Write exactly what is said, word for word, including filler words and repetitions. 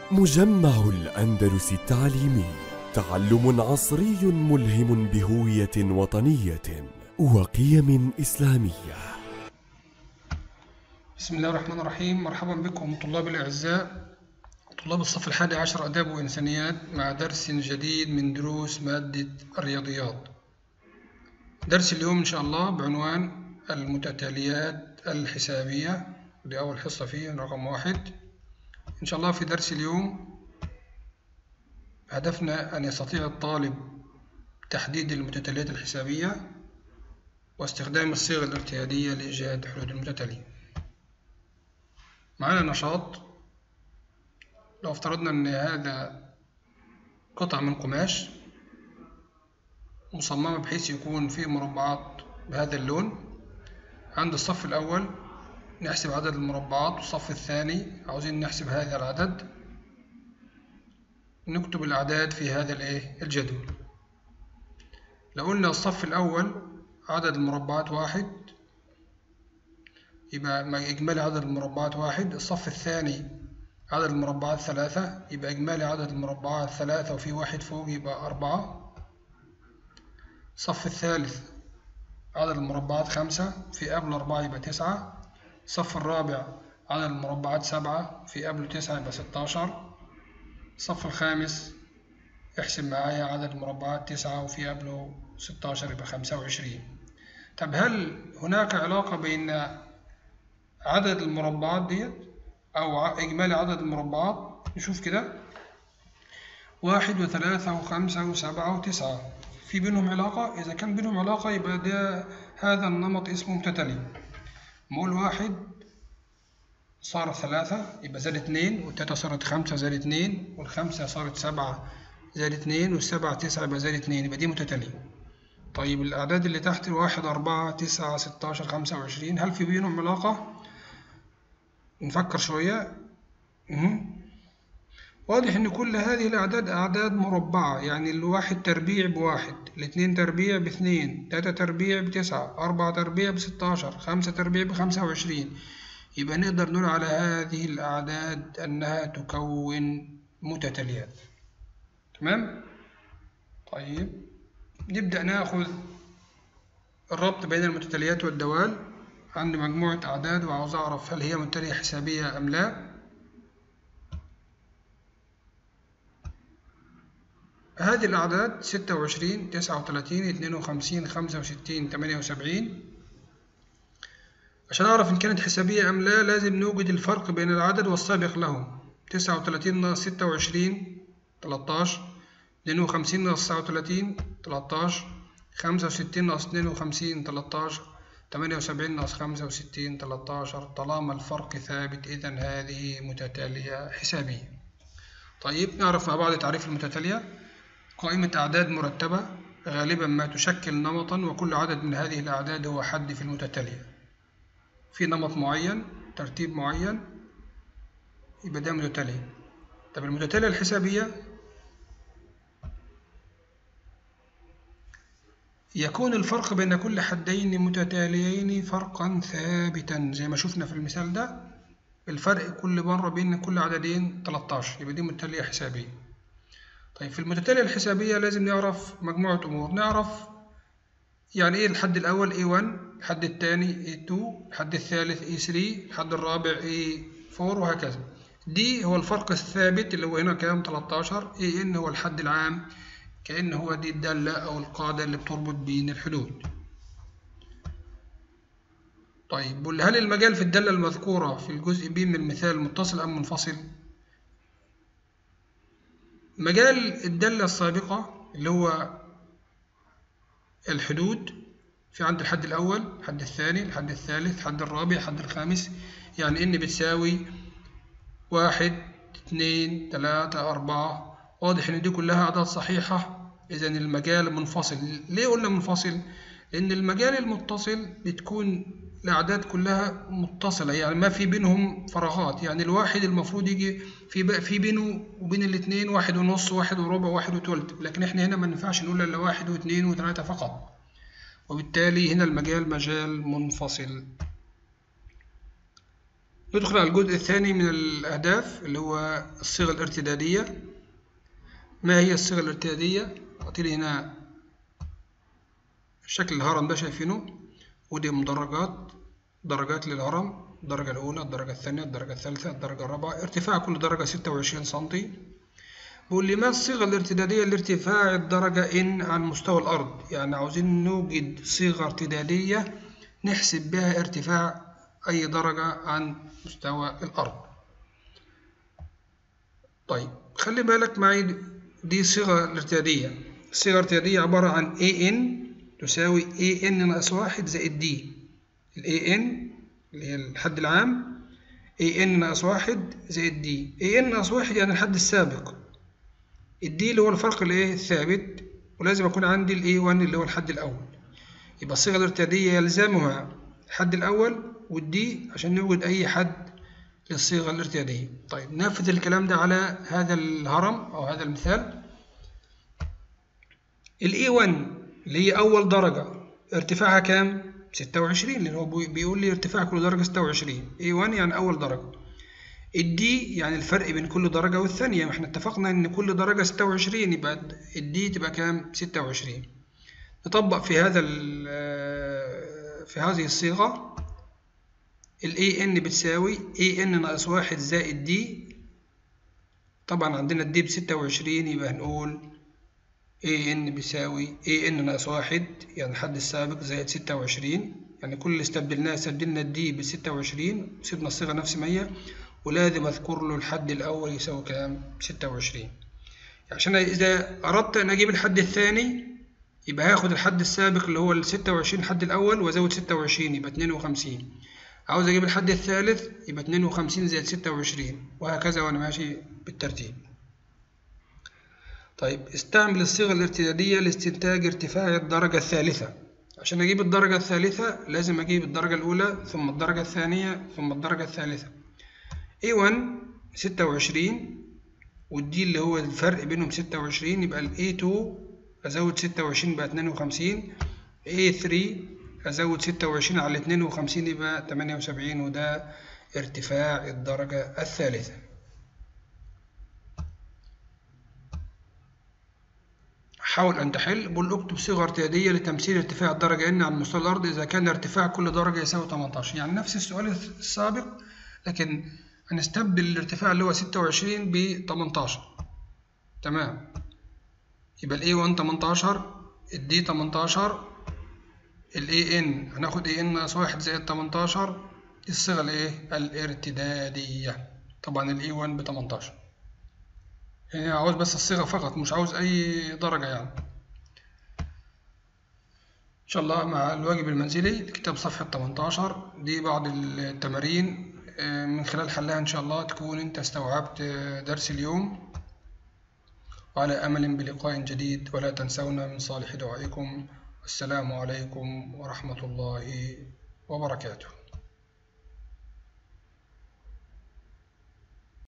مجمع الأندلس التعليمي، تعلم عصري ملهم بهوية وطنية وقيم إسلامية. بسم الله الرحمن الرحيم. مرحبا بكم طلاب الأعزاء، طلاب الصف الحادي عشر آداب وإنسانيات، مع درس جديد من دروس مادة الرياضيات. درس اليوم إن شاء الله بعنوان المتتاليات الحسابية، ودي أول حصة فيه رقم واحد. إن شاء الله في درس اليوم هدفنا أن يستطيع الطالب تحديد المتتاليات الحسابية واستخدام الصيغ الارتيادية لإيجاد حدود المتتالية. معنا نشاط. لو افترضنا أن هذا قطعة من قماش مصممة بحيث يكون فيه مربعات بهذا اللون. عند الصف الأول نحسب عدد المربعات، والصف الثاني عاوزين نحسب هذا العدد. نكتب الأعداد في هذا الإيه الجدول. لو قلنا الصف الأول عدد المربعات واحد، يبقى إجمالي عدد المربعات واحد. الصف الثاني عدد المربعات ثلاثة، يبقى إجمالي عدد المربعات ثلاثة وفي واحد فوق يبقى أربعة. الصف الثالث عدد المربعات خمسة، في قبل أربعة يبقى تسعة. الصف الرابع عدد المربعات سبعة، في قبله تسعة يبقى ستاشر. الصف الخامس احسب معايا عدد المربعات تسعة وفي قبله ستاشر يبقى خمسة وعشرين. طب هل هناك علاقة بين عدد المربعات ديت أو إجمالي عدد المربعات؟ نشوف كده، واحد وثلاثة وخمسة وسبعة وتسعة، في بينهم علاقة؟ إذا كان بينهم علاقة يبقى ده هذا النمط اسمه متتالي. نقول واحد صارت ثلاثة يبقى زاد اتنين، والتلاتة صارت خمسة زاد اتنين، والخمسة صارت سبعة زاد اتنين، والسبعة تسعة يبقى زاد اتنين، يبقى دي متتالية. طيب الأعداد اللي تحت الواحد أربعة تسعة ستاشر خمسة وعشرين، هل في بينهم علاقة؟ نفكر شوية. مه. واضح إن كل هذه الأعداد أعداد مربعة، يعني الواحد تربيع بواحد، الاثنين تربيع باثنين، تلاتة تربيع بتسعة، أربعة تربيع بستاشر، خمسة تربيع بخمسة وعشرين. يبقى نقدر نقول على هذه الأعداد أنها تكون متتاليات. تمام؟ طيب نبدأ ناخذ الربط بين المتتاليات والدوال. عندي مجموعة أعداد وعاوز أعرف هل هي متتالية حسابية أم لا. هذه الأعداد ستة وعشرين تسعة وتلاتين اتنين وخمسين خمسة وستين تمانية وسبعين. عشان أعرف إن كانت حسابية أم لا لازم نوجد الفرق بين العدد والسابق له. تسعة وتلاتين ناقص ستة وعشرين تلاتاشر، اتنين وخمسين ناقص تسعة وتلاتين تلاتاشر، خمسة وستين ناقص اتنين وخمسين تلاتاشر، تمانية وسبعين ناقص خمسة وستين تلاتاشر. طالما الفرق ثابت إذن هذه متتالية حسابية. طيب نعرف مع بعض تعريف المتتالية. قائمة أعداد مرتبة غالبا ما تشكل نمطا، وكل عدد من هذه الأعداد هو حد في المتتالية. في نمط معين، ترتيب معين، يبقى ده متتالي. طب المتتالية الحسابية يكون الفرق بين كل حدين متتاليين فرقا ثابتا، زي ما شفنا في المثال ده. الفرق كل مرة بين كل عددين تلاتاشر، يبقى دي متتالية حسابية. طيب في المتتالية الحسابية لازم نعرف مجموعة أمور. نعرف يعني إيه الحد الأول إيه واحد، الحد الثاني إيه اتنين، الحد الثالث إيه تلاتة، الحد الرابع إيه أربعة، وهكذا. دي هو الفرق الثابت اللي هو هنا كام تلاتاشر. إيه إن هو الحد العام، كأن هو دي الدالة أو القاعدة اللي بتربط بين الحدود. طيب هل المجال في الدالة المذكورة في الجزء ب من المثال متصل أم منفصل؟ مجال الدالة السابقة اللي هو الحدود، في عند الحد الأول، الحد الثاني، الحد الثالث، الحد الرابع، الحد الخامس. يعني إن بتساوي واحد اتنين تلاتة أربعة. واضح إن دي كلها أعداد صحيحة، إذن المجال منفصل. ليه قلنا منفصل؟ لأن المجال المتصل بتكون الأعداد كلها متصلة، يعني ما في بينهم فراغات. يعني الواحد المفروض يجي في في بينه وبين الاثنين واحد ونص، واحد وربع، واحد وتلت، لكن احنا هنا ما ينفعش نقول إلا واحد واثنين وثلاثة فقط، وبالتالي هنا المجال مجال منفصل. ندخل على الجزء الثاني من الأهداف اللي هو الصيغة الارتدادية. ما هي الصيغة الارتدادية؟ أعطيلي هنا شكل الهرم ده شايفينه، ودي مدرجات درجات للهرم، الدرجة الأولى، الدرجة الثانية، الدرجة الثالثة، الدرجة الرابعة، ارتفاع كل درجة ستة وعشرين سنتي. بيقول لي ما الصيغة الارتدادية لارتفاع الدرجة إن عن مستوى الأرض؟ يعني عاوزين نوجد صيغة ارتدادية نحسب بها ارتفاع أي درجة عن مستوى الأرض. طيب خلي بالك معي، دي صيغة الارتدادية. الصيغة الارتدادية عبارة عن إيه إن تساوي إيه إن ناقص واحد زائد دي. ال إيه إن اللي هي الحد العام، إيه إن ناقص واحد زائد دي. إيه إن ناقص واحد يعني الحد السابق، الدي اللي هو الفرق الايه الثابت، ولازم يكون عندي الاي واحد اللي هو الحد الاول. يبقى الصيغه الارتداديه يلزمها الحد الاول والدي عشان نوجد اي حد للصيغه الارتداديه. طيب ننفذ الكلام ده على هذا الهرم او هذا المثال. الاي واحد اللي هي اول درجه ارتفاعها كام؟ ستة وعشرين، لان هو بيقول لي ارتفاع كل درجه ستة وعشرين. اي واحد يعني اول درجه. الدي يعني الفرق بين كل درجة والثانية، ما احنا اتفقنا ان كل درجة ستة وعشرين، يبقى الدي تبقى كام؟ ستة وعشرين. نطبق في هذا في هذه الصيغة، ال ان بتساوي ان ناقص واحد زائد دي. طبعا عندنا الدي بستة وعشرين، يبقى هنقول ان بيساوي ان ناقص واحد يعني الحد السابق زائد ستة وعشرين، يعني كل اللي استبدلناه استبدلنا الدي بستة وعشرين وسيبنا الصيغة نفس ما هي، ولازم أذكر له الحد الأول يساوي كام؟ ستة وعشرين. عشان إذا أردت أن أجيب الحد الثاني يبقى هاخد الحد السابق اللي هو الستة وعشرين الحد الأول وأزود ستة وعشرين يبقى اتنين وخمسين. عاوز أجيب الحد الثالث يبقى اتنين وخمسين زائد ستة وعشرين، وهكذا وأنا ماشي بالترتيب. طيب استعمل الصيغة الارتدادية لاستنتاج ارتفاع الدرجة الثالثة. عشان أجيب الدرجة الثالثة لازم أجيب الدرجة الأولى ثم الدرجة الثانية ثم الدرجة الثالثة. إيه واحد ستة وعشرين والدي اللي هو الفرق بينهم ستة وعشرين، يبقى ال إيه اتنين أزود ستة وعشرين يبقى اتنين وخمسين. إيه تلاتة أزود ستة وعشرين على اتنين وخمسين يبقى تمانية وسبعين، وده ارتفاع الدرجة الثالثة. حاول أن تحل. بقول اكتب صيغة ارتدادية لتمثيل ارتفاع الدرجة إن عن مستوى الأرض إذا كان ارتفاع كل درجة يساوي تمنتاشر. يعني نفس السؤال السابق، لكن هنستبدل الارتفاع اللي هو ستة وعشرين ب تمنتاشر. تمام، يبقى ال إيه واحد تمنتاشر، ال D تمنتاشر، ال إيه إن هناخد إيه إن ناقص واحد زائد تمنتاشر. دي الصيغة الإيه؟ الارتدادية. طبعا ال إيه واحد ب تمنتاشر، يعني عاوز بس الصيغة فقط، مش عاوز أي درجة يعني. إن شاء الله مع الواجب المنزلي الكتاب صفحة تمنتاشر. دي بعض التمارين من خلال حلها إن شاء الله تكون أنت استوعبت درس اليوم، وعلى أمل بلقاء جديد. ولا تنسونا من صالح دعائكم. والسلام عليكم ورحمة الله وبركاته.